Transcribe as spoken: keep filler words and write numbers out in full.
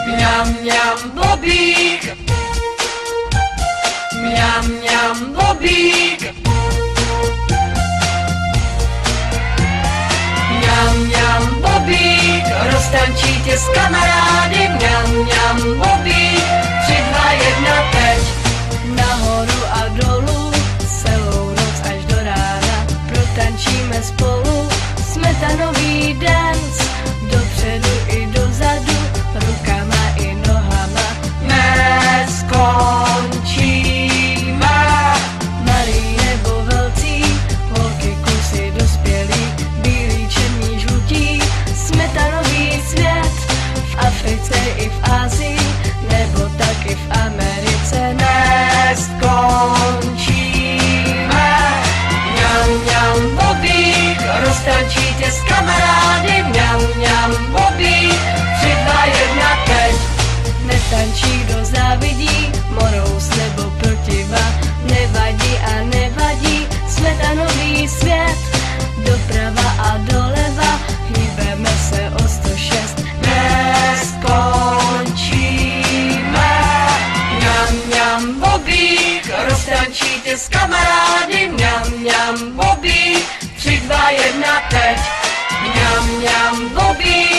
Mňam, mňam, bobík. Mňam, mňam, bobík. Mňam, mňam, bobík. Roztančí tě s kamarády. Mňam, mňam, bobík. Tři, dva, jedna, teď. Nahoru a dolů, celou noc až do rána. Protančíme spolu smetanový dance. Dopředu i dozadu, rukama i nohama. Neskončíme. Malí nebo velcí, holky, kusy, dospělí, bílí, černí, žlutí. Smetanový svět v Africe i v Asii, nebo taky v Americe. Neskončíme. Mňam, mňam, bobík. Roztančí tě s kamarády. Mňam, mňam, bobík. Tři, dva, jedna, teď. Netančí, kdo závidí, morous nebo protiva. Nevadí a nevadí, smetanový svět. Doprava a doleva, hýbeme se o sto šest. Neskončíme. Mňam, mňam, bobík. Roztančí tě s kamarády. Mňam, mňam, bobík. Tři, dva, jedna, teď. Mňam, mňam, bobík.